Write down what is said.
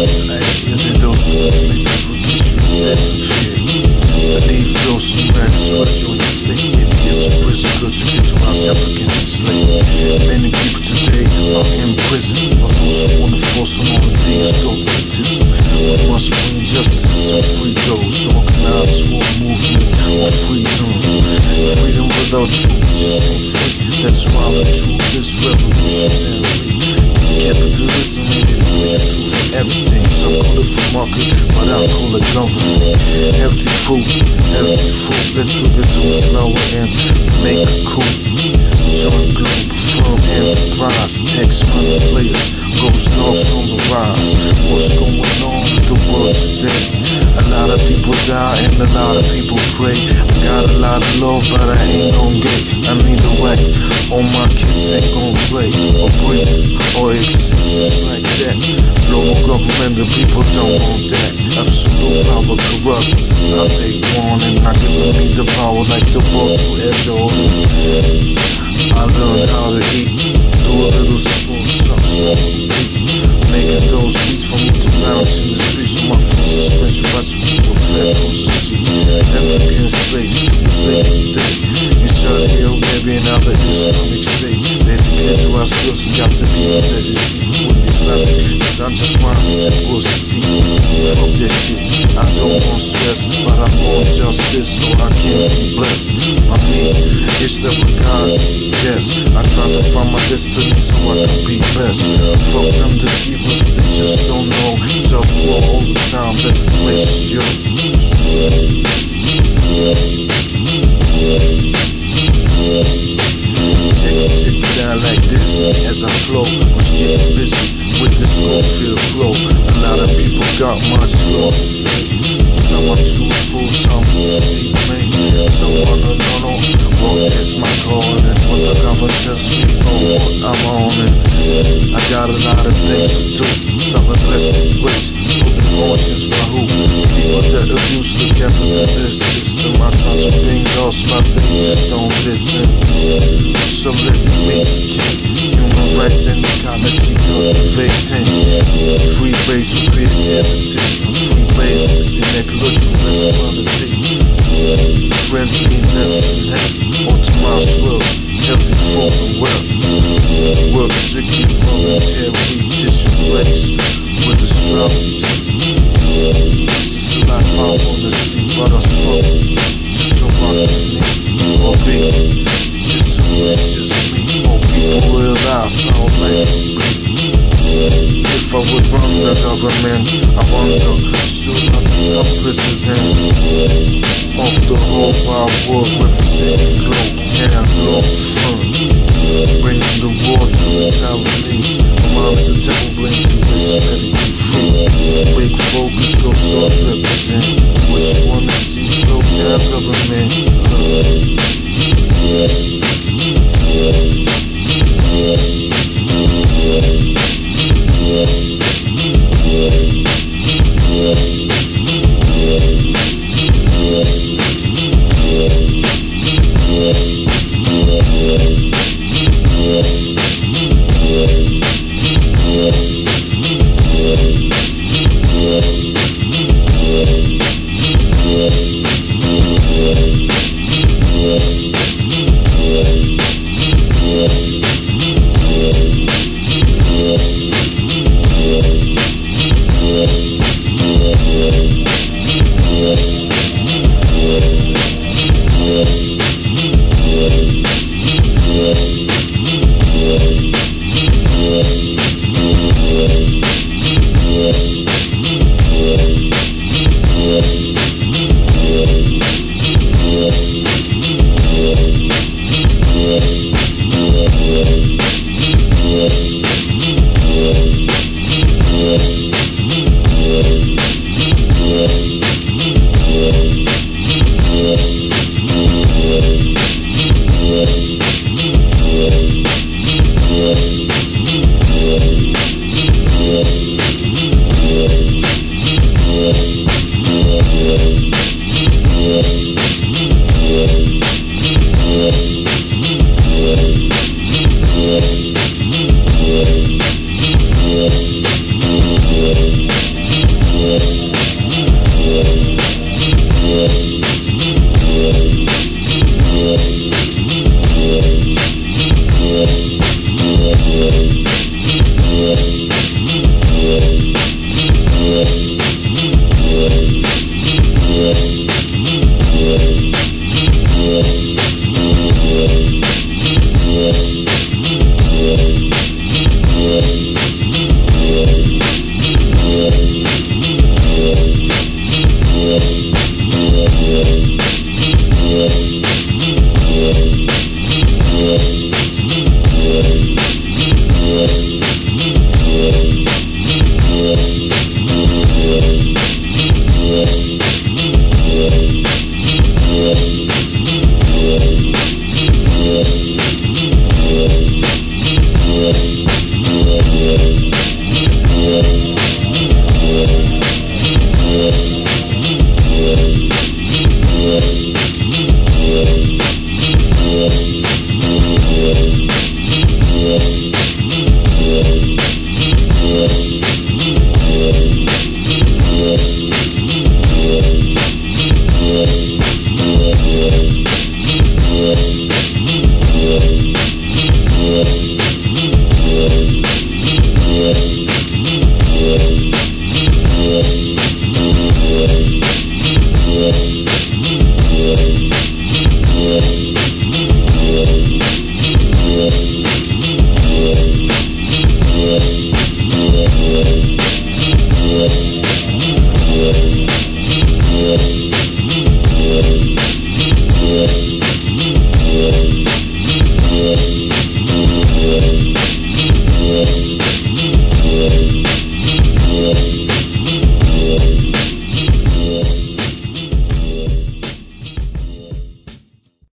hear those words, they will get you that fear. I leave those who ran sweat you in the state. Idiots in prison, girls who get to house Africans enslaved. Many people today are in prison, but those who wanna force on all the things don't autism. We must bring justice and free those. Organized war movement of freedom. Freedom without truth just ain't free. That's why the truth is revolutionary. Capitalism ain't illusion for everything. Some call it free market, but I call it government. Healthy food that trigger to its lower end. Make a coup. Join Globalfirm enterprise. Text money players. GhostDogz on the rise. What's going on in the world today? A lot of people die and a lot of people pray. I got a lot of love, but I ain't gon' get. I need a way. All my kids ain't gon' play or breathe or exist just like that. Global government, the people don't want that. Absolute power corrupts. I take one and not giving me the power like the book who had Jordan. I learned how to eat, do a little spoon making those beats for me to bounce in the streets of my first suspension. Watch people fed those to see African slaves, enslaved today. You try to heal maybe in other Islamic states. They declare to us girls you got to be that is even with Islamic. Cause I'm just minding supposed to see. Fuck that shit, I don't want stress, but I want justice so I can be blessed. I mean, it's the God, yes. I try to find my destiny so I can be best. Fuck them deceivers, they just don't know. JustWar all the time, that's the way it's yo. Check it out like this as I flow. Was getting busy with this feel flow. A lot of people got much love to say. Some are too full, some sleep, man. Some wanna know, well, it's my calling. When the government tells me, what I'm on it. I got a lot of things to do. Some are blessed ways, putting emotions by who? People that abuse the capitalist system. I try to bring lost, but they just don't listen. So let me make it king. Human rights and equality, cultivating. Free base for creativity. Free basics in ecological responsibility. Friendliness and health, optimized world. Healthy form and wealth. Work strictly voluntary, tissue place with a strategy. This is a life I wanna see, but I struggle just so I can live or be. Just me, more people realize I don't like me. If I would run the government, I wonder, should I be a president of the whole wide world, representing Globalfirm, bringing the war to the Taiwanese. My mom's a devil, bring to this, let it be free. Big focus, GhostDogz represent. What you wanna see, GhostDogz government. Peace.